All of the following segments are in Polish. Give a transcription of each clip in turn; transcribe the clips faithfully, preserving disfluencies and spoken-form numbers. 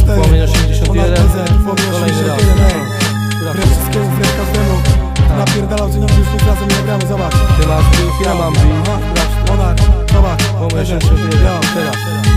cztery, Płomień osiemdziesiąt jeden, kolejny raz. Wbrew wszystkiemu, wbrew każdemu. Napierdalał, że nigdy już nie razem nie gramy, zobacz. Ty masz beef, ja mam beef. Monar, zobacz. Płomień osiemdziesiąt jeden, teraz.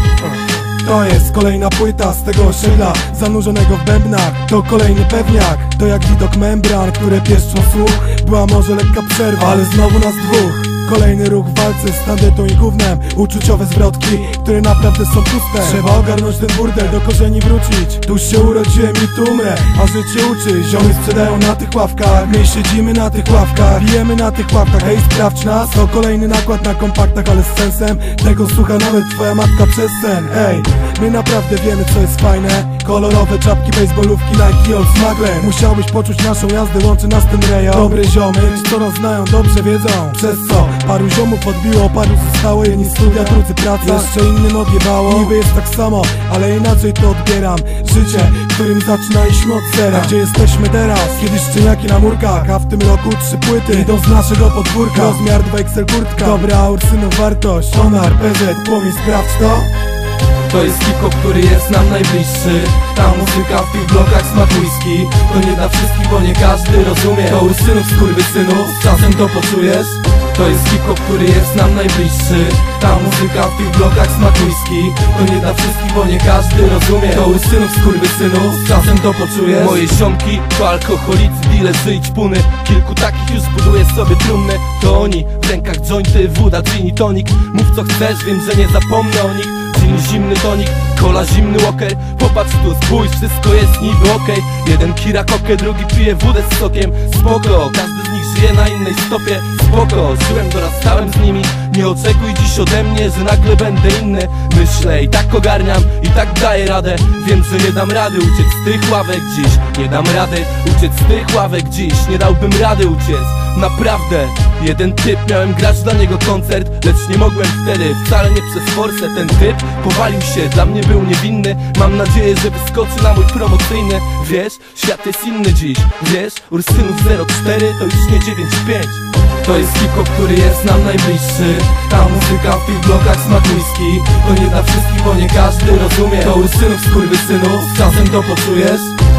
To jest kolejna płyta z tego osiedla zanurzonego w bębnach. To kolejny pewniak, to jak widok membran, które pieszczą słuch. Była może lekka przerwa, ale znowu nas dwóch. Kolejny ruch w walce z tandetą i gównem. Uczuciowe zwrotki, które naprawdę są puste. Trzeba ogarnąć ten burdel, do korzeni wrócić. Tu się urodziłem i tu umrę, a życie uczy. Ziomy sprzedają na tych ławkach, my siedzimy na tych ławkach, bijemy na tych ławkach. Hej, sprawdź nas, to kolejny nakład na kompaktach, ale z sensem. Tego słucha nawet twoja matka przez sen. Hej, my naprawdę wiemy, co jest fajne. Kolorowe czapki, baseballówki, Nike i Old Smuggler. Musiałbyś poczuć naszą jazdę, łączy nas ten rejon. Dobre ziomy, co nas znają, dobrze wiedzą. Przez co paru ziomów odbiło, paru zostało. Jedni studia, drudzy praca, jeszcze innym odjebało. Niby jest tak samo, ale inaczej to odbieram. Życie, w którym zaczynaliśmy od zera. Gdzie jesteśmy teraz? Kiedyś szczeniaki na murkach, a w tym roku trzy płyty idą z naszego podwórka. Rozmiar dwa X L kurtka, dobra, a Ursynów wartość. Onar, P Z, Płomień, sprawdź to. To jest hip-hop, który jest nam najbliższy. Ta muzyka w tych blokach smak whisky. To nie dla wszystkich, bo nie każdy rozumie. To Ursynów, skurwysynów, z czasem to poczujesz. To jest hip-hop, który jest nam najbliższy. Ta muzyka w tych blokach smak whisky. To nie dla wszystkich, bo nie każdy rozumie. To Ursynów, skurwysynów, z czasem to poczujesz. Moje ziomki to alkoholicy, dilerzy i ćpuny. Kilku takich już zbuduję sobie trumnę. To oni, w rękach jointy, woda, gin i tonik. Mów co chcesz, wiem, że nie zapomnę o nich. Gin, zimny tonik, cola, zimny walker. Popatrz tu, spójrz, wszystko jest niby okej. Jeden kira kokę, drugi pije wódę z sokiem. Spoko, każdy z nich żyje na innej stopie. Spoko, żyłem, dorastałem z nimi. Nie oczekuj dziś ode mnie, że nagle będę inny. Myślę i tak ogarniam, i tak daję radę. Wiem, że nie dam rady uciec z tych ławek dziś. Nie dam rady uciec z tych ławek dziś. Nie dałbym rady uciec, naprawdę. Jeden typ, miałem grać dla niego koncert, lecz nie mogłem wtedy, wcale nie przez forsę. Ten typ powalił się, dla mnie był niewinny. Mam nadzieję, że wyskoczy na mój promocyjny. Wiesz, świat jest inny dziś. Wiesz, Ursynów zero cztery to już nie dziewięć pięć. To jest hip-hop, który jest nam najbliższy. Ta muzyka w tych blokach smak whisky. To nie dla wszystkich, bo nie każdy rozumie. To Ursynów, skurwysynów, z czasem to poczujesz.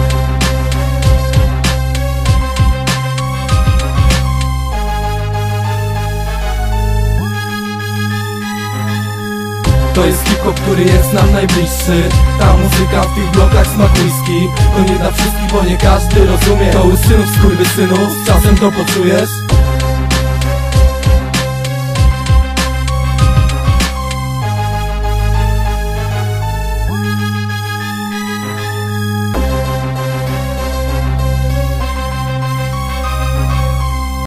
To jest hip-hop, który jest nam najbliższy. Ta muzyka w tych blokach smak whisky. To nie dla wszystkich, bo nie każdy rozumie. To Ursynów, skurwysynów, z czasem to poczujesz.